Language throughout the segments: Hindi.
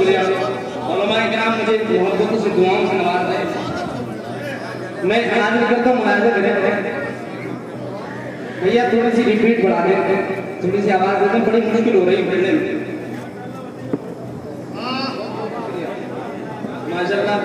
मुझे मोहब्बतों से दुआओं से नवाज रहे। मैं आज करता हूँ मुलाज़ा करें भैया, थोड़ी सी रिपीट बढ़ा दें, थोड़ी सी आवाज़ देते, बड़ी मुश्किल हो रही है पढ़ने में। माशाअल्लाह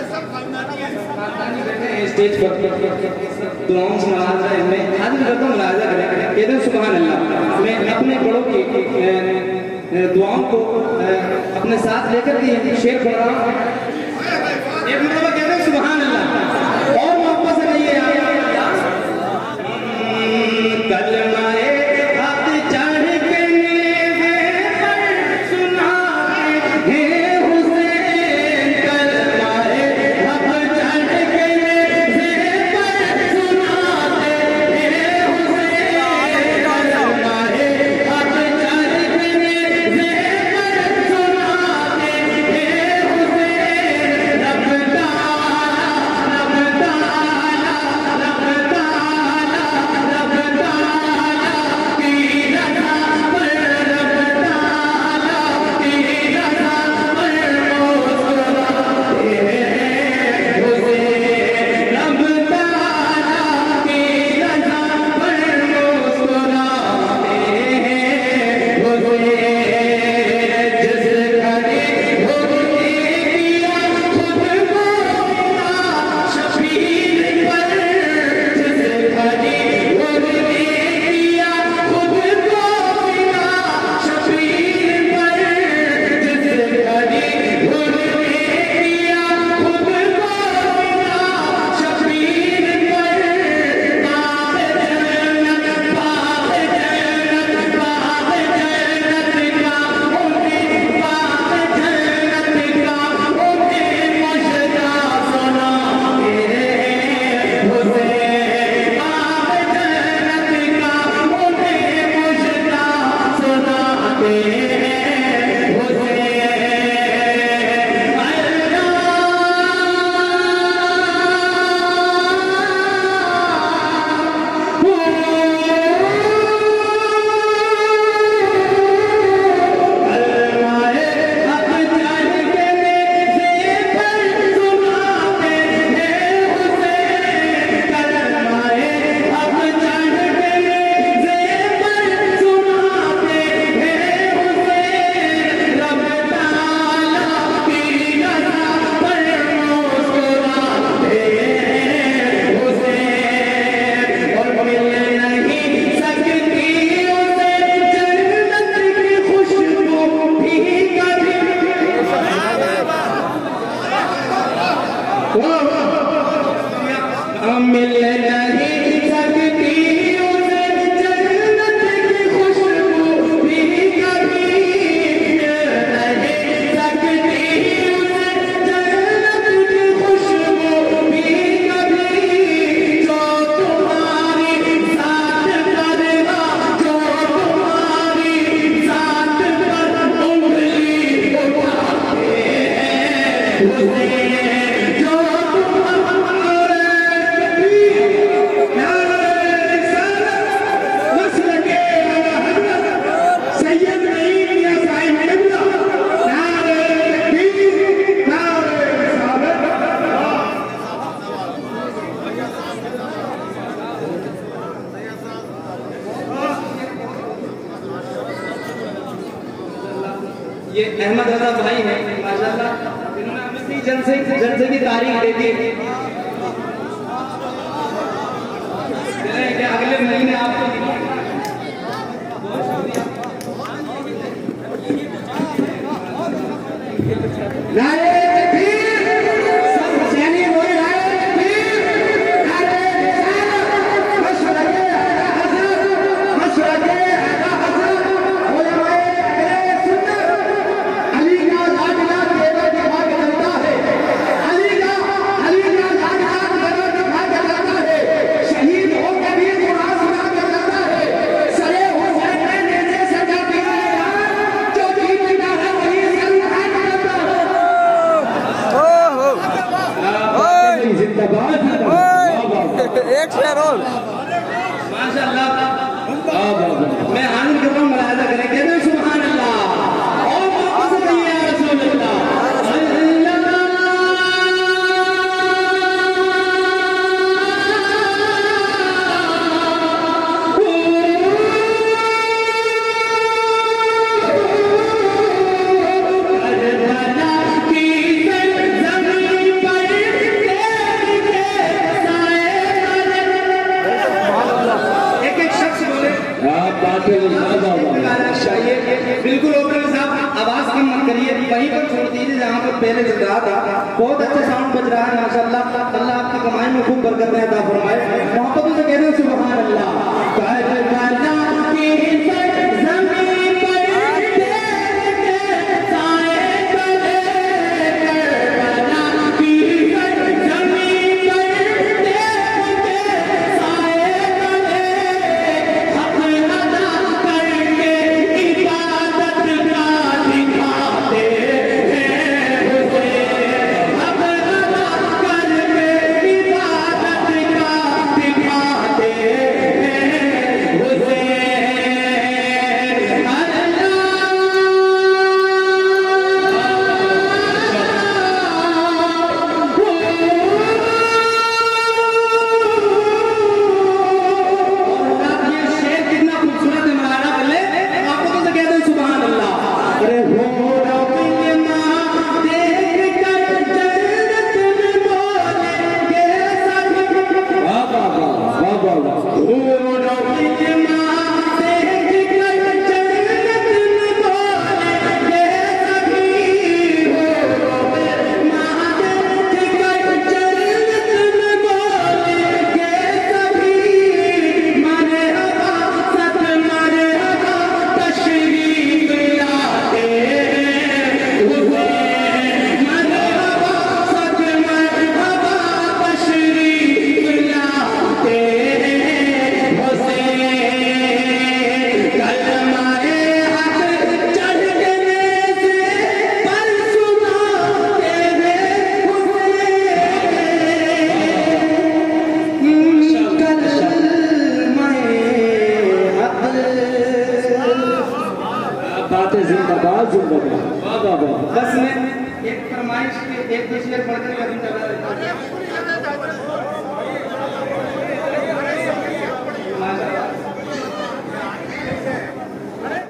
स्टेज पर दुआओं से नवाज रहे। मैं आज करता हूँ मुलाज़ा करें, कहते हैं सुभान अल्लाह। मैं अपने बड़ों की दुआओं को अपने साथ लेकर के शेर पढ़ रहा हूँ। एक मरतबा कहते हैं सुभान अल्लाह, और मोहब्बत से कहिए कलमाए हक चढ़ के नेज़े पर सुनाते हैं हुसैन, कलमाए हक चढ़ के नेज़े पर सुनाते हैं हुसैन, कलमाए हक चढ़ के नेज़े पर सुनाते हैं हुसैन। रब ताला की रज़ा पर, रब ताला की रज़ा पर मुस्कुराते हैं हुसैन, रब ताला की रज़ा पर मुस्कुराते हैं हुसैन। जिस घड़ी होती किया खुद को बिना शबीर पर, जिस घड़ी होती किया खुद को बिना शबीर पर, जिस घड़ी होती किया खुद को बिना शबीर पर, बाग जन्नत बाग जन्नत बाग जन्नत का उन्हें, बाग जन्नत का उन्हें मुजदा सुनाते हैं हुसैन, बाग जन्नत का उन्हें मुजदा सुनाते हैं हुसैन। कलमाए हक चढ़ के नेज़े पर सुनाते हैं हुसैन, कलमाए हक चढ़ के नेज़े पर सुनाते हैं हुसैन। रब ताला की रज़ा पर मुस्कुराते हैं हुसैन। और मिल नहीं सकती उसे जन्नत की खुशबू भी कभी, मिल नहीं सकती उसे जन्नत की खुशबू भी कभी, मिल नहीं सकती उसे जन्नत की खुशबू भी कभी। जो तुम्हारी साथ करेगा, जो तुम्हारी साथ पर उंगली उठाते हैं हुसैन, जो तुम्हारे सैयद नहीं या साहिब किबला नारे तकबीर नारे रिसालत। ये अहमद रजा भाई हैं माशाअल्लाह, इन्होंने अपनी जलसे की तारीख दे दी कि अगले महीने आपको नारे तकबीर, सब हुसैनी बोले नारे तकबीर, नारे रिसालत, मशरक़े आला हज़रत, मशरक़े आला हज़रत, उलमाए अहले सुन्नत। अली का लाडला तेरा दिखा के चलता है, अली का लाडला तेरा दिखा के चलता है, शहीद होकर भी कुरान सुना के चलता है। सरे हुसैन ने नेज़े सजा दिया जो जीता है वही सल्लल्लाहु अलैहि वसल्लम। जिंदाबाद एक शेर और माशाअल्लाह। मैं हाजिर कर रहा हूँ मुलाज़ा करें, कहते हैं सुभान अल्लाह और मोहब्बत से कहिए या रसूल अल्लाह। दिन पहले दिन रहा था, बहुत अच्छा साउंड बज रहा है माशाल्लाह। अल्लाह आपकी कमाई में खूब बरकतें अता फरमाए। मोहब्बतों से कह रहे हो सुभान अल्लाह। बस मैं एक फरमाइश के एक दूसरे पढ़कर